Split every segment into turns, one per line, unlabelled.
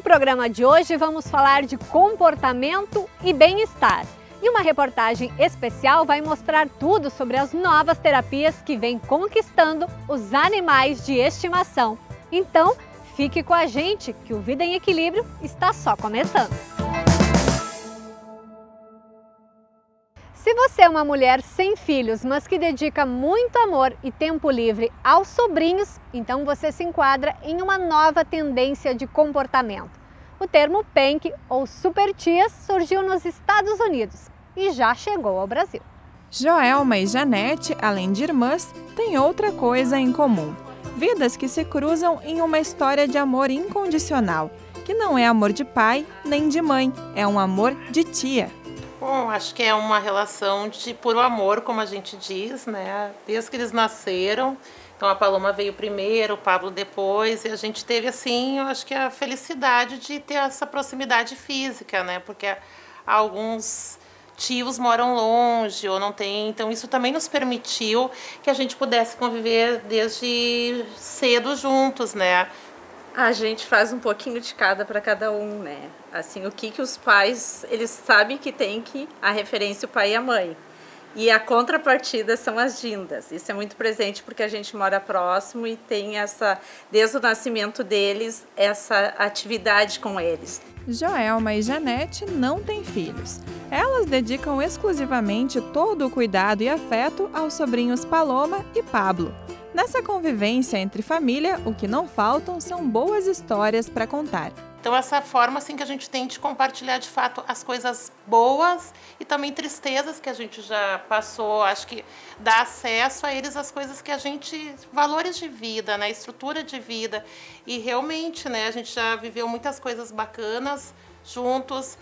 programa de hoje vamos falar de comportamento e bem-estar. E uma reportagem especial vai mostrar tudo sobre as novas terapias que vêm conquistando os animais de estimação. Então, fique com a gente que o Vida em Equilíbrio está só começando. Se você é uma mulher sem filhos, mas que dedica muito amor e tempo livre aos sobrinhos, então você se enquadra em uma nova tendência de comportamento. O termo PENC, ou Super Tias, surgiu nos Estados Unidos e já chegou ao Brasil.
Joelma e Janete, além de irmãs, têm outra coisa em comum. Vidas que se cruzam em uma história de amor incondicional, que não é amor de pai nem de mãe, é um amor de tia.
Bom, acho que é uma relação de puro amor, como a gente diz, né? Desde que eles nasceram. Então a Paloma veio primeiro, o Pablo depois, e a gente teve, assim, eu acho que a felicidade de ter essa proximidade física, né? Porque alguns tios moram longe ou não tem, então isso também nos permitiu que a gente pudesse conviver desde cedo juntos, né?
A gente faz um pouquinho de cada para um, né? Assim, o que os pais, eles sabem que tem que a referência o pai e a mãe. E a contrapartida são as gindas. Isso é muito presente porque a gente mora próximo e tem essa, desde o nascimento deles, essa atividade com eles.
Joelma e Janete não têm filhos. Elas dedicam exclusivamente todo o cuidado e afeto aos sobrinhos Paloma e Pablo. Nessa convivência entre família, o que não faltam são boas histórias para contar.
Então essa forma assim que a gente tem de compartilhar de fato as coisas boas e também tristezas que a gente já passou, acho que dá acesso a eles as coisas que a gente, valores de vida, né, estrutura de vida, e realmente, né, a gente já viveu muitas coisas bacanas juntos,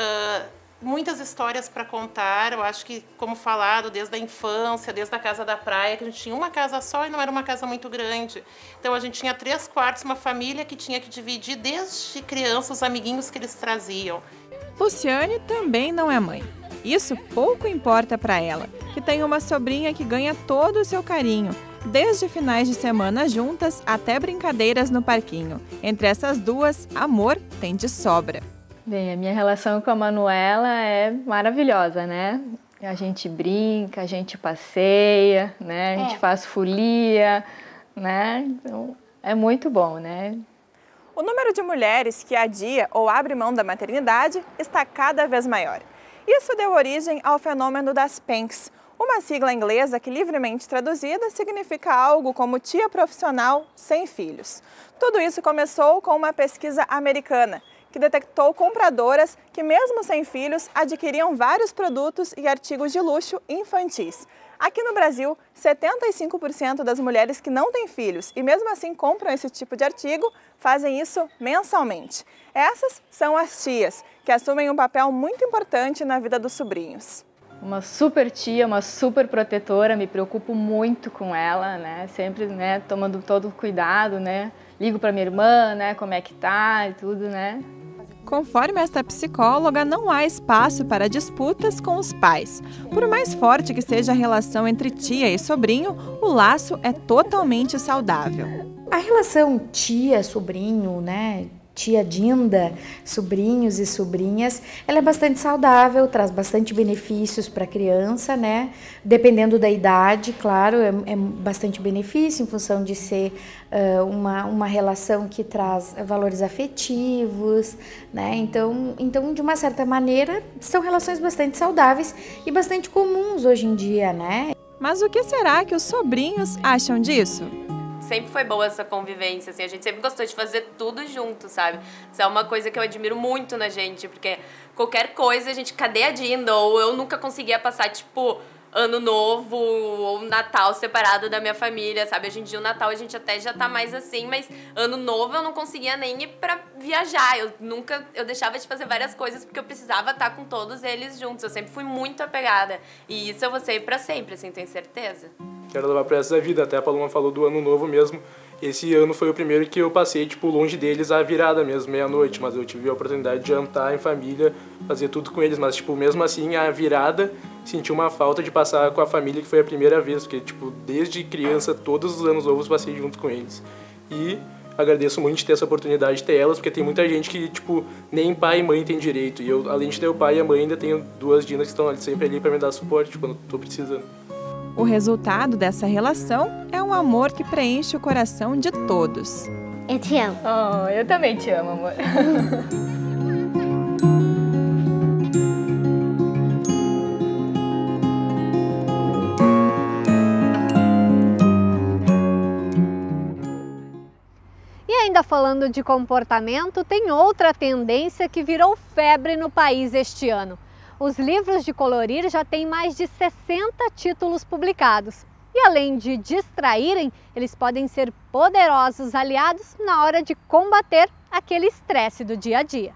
muitas histórias para contar. Eu acho que, como falado, desde a infância, desde a casa da praia, que a gente tinha uma casa só e não era uma casa muito grande. Então a gente tinha 3 quartos, uma família que tinha que dividir desde criança os amiguinhos que eles traziam.
Luciane também não é mãe. Isso pouco importa para ela, que tem uma sobrinha que ganha todo o seu carinho, desde finais de semana juntas até brincadeiras no parquinho. Entre essas duas, amor tem de sobra.
Bem, a minha relação com a Manuela é maravilhosa, né? A gente brinca, a gente passeia, né? A gente faz folia, né? Então, é muito bom, né?
O número de mulheres que adia ou abre mão da maternidade está cada vez maior. Isso deu origem ao fenômeno das PENCs, uma sigla inglesa que, livremente traduzida, significa algo como tia profissional sem filhos. Tudo isso começou com uma pesquisa americana, que detectou compradoras que, mesmo sem filhos, adquiriam vários produtos e artigos de luxo infantis. Aqui no Brasil, 75% das mulheres que não têm filhos e mesmo assim compram esse tipo de artigo fazem isso mensalmente. Essas são as tias, que assumem um papel muito importante na vida dos sobrinhos.
Uma super tia, uma super protetora, me preocupo muito com ela, né? Sempre, né, tomando todo o cuidado, né? Ligo para minha irmã, né, como é que tá e tudo, né?
Conforme esta psicóloga, não há espaço para disputas com os pais. Por mais forte que seja a relação entre tia e sobrinho, o laço é totalmente saudável.
A relação tia-sobrinho, né? Tia Dinda, sobrinhos e sobrinhas, ela é bastante saudável, traz bastante benefícios para a criança, né? Dependendo da idade, claro, é bastante benefício em função de ser uma relação que traz valores afetivos, né? Então, de uma certa maneira, são relações bastante saudáveis e bastante comuns hoje em dia, né?
Mas o que será que os sobrinhos acham disso?
Sempre foi boa essa convivência, assim, a gente sempre gostou de fazer tudo junto, sabe? Isso é uma coisa que eu admiro muito na gente, porque qualquer coisa a gente, cadê a Dinda? Ou eu nunca conseguia passar, tipo, Ano Novo ou Natal separado da minha família, sabe? Hoje em dia o Natal a gente até já tá mais assim, mas Ano Novo eu não conseguia nem ir pra viajar, eu deixava de fazer várias coisas porque eu precisava estar com todos eles juntos, eu sempre fui muito apegada, e isso eu vou ser pra sempre, assim, tenho certeza.
Quero levar pra essa vida, até a Paloma falou do Ano Novo mesmo. Esse ano foi o primeiro que eu passei, tipo, longe deles a virada mesmo, meia-noite, mas eu tive a oportunidade de jantar em família, fazer tudo com eles, mas, tipo, mesmo assim, a virada, senti uma falta de passar com a família, que foi a primeira vez, porque, tipo, desde criança, todos os anos novos passei junto com eles. E agradeço muito de ter essa oportunidade de ter elas, porque tem muita gente que, tipo, nem pai e mãe tem direito. E eu, além de ter o pai e a mãe, ainda tenho 2 dinas que estão sempre ali para me dar suporte quando estou precisando.
O resultado dessa relação é um amor que preenche o coração de todos.
Eu te amo.
Oh, eu também te amo, amor.
E ainda falando de comportamento, tem outra tendência que virou febre no país este ano. Os livros de colorir já têm mais de 60 títulos publicados. E além de distraírem, eles podem ser poderosos aliados na hora de combater aquele estresse do dia a dia.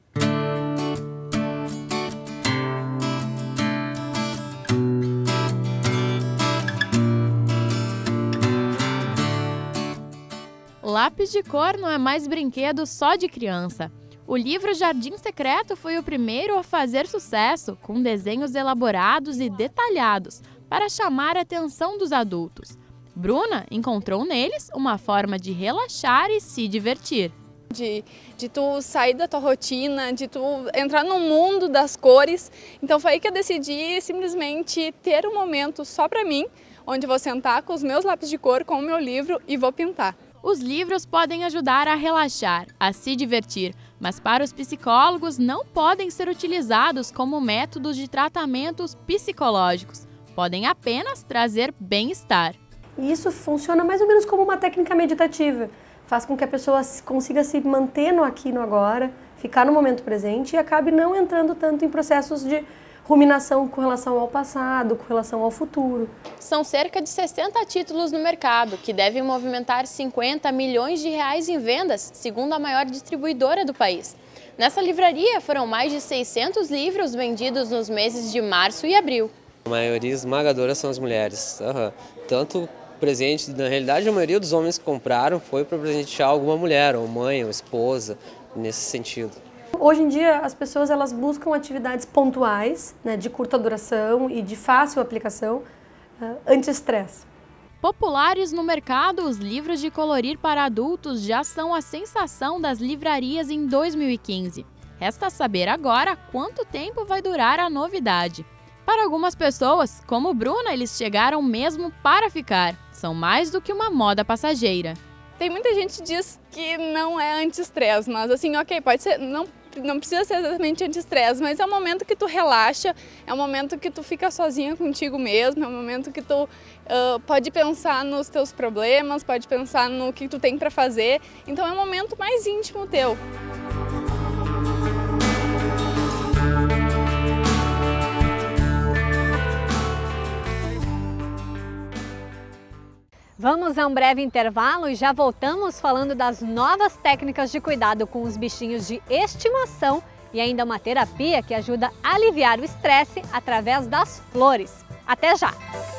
Lápis de cor não é mais brinquedo só de criança. O livro Jardim Secreto foi o primeiro a fazer sucesso, com desenhos elaborados e detalhados, para chamar a atenção dos adultos. Bruna encontrou neles uma forma de relaxar e se divertir.
De tu sair da tua rotina, de tu entrar no mundo das cores. Então foi aí que eu decidi simplesmente ter um momento só para mim, onde eu vou sentar com os meus lápis de cor, com o meu livro e vou pintar.
Os livros podem ajudar a relaxar, a se divertir, mas para os psicólogos não podem ser utilizados como métodos de tratamentos psicológicos. Podem apenas trazer bem-estar.
E isso funciona mais ou menos como uma técnica meditativa. Faz com que a pessoa consiga se manter no aqui e no agora, ficar no momento presente e acabe não entrando tanto em processos de ruminação com relação ao passado, com relação ao futuro.
São cerca de 60 títulos no mercado, que devem movimentar 50 milhões de reais em vendas, segundo a maior distribuidora do país. Nessa livraria foram mais de 600 livros vendidos nos meses de março e abril.
A maioria esmagadora são as mulheres. Tanto presente, na realidade a maioria dos homens que compraram foi para presentear alguma mulher, ou mãe, ou esposa, nesse sentido.
Hoje em dia as pessoas elas buscam atividades pontuais, né, de curta duração e de fácil aplicação, anti-estresse.
Populares no mercado, os livros de colorir para adultos já são a sensação das livrarias em 2015. Resta saber agora quanto tempo vai durar a novidade. Para algumas pessoas, como Bruna, eles chegaram mesmo para ficar. São mais do que uma moda passageira.
Tem muita gente que diz que não é anti-estresse, mas assim, ok, pode ser, não precisa ser exatamente anti-estresse, mas é um momento que tu relaxa, é um momento que tu fica sozinha contigo mesmo, é um momento que tu pode pensar nos teus problemas, pode pensar no que tu tem para fazer, então é um momento mais íntimo teu.
Vamos a um breve intervalo e já voltamos falando das novas técnicas de cuidado com os bichinhos de estimação e ainda uma terapia que ajuda a aliviar o estresse através das flores. Até já!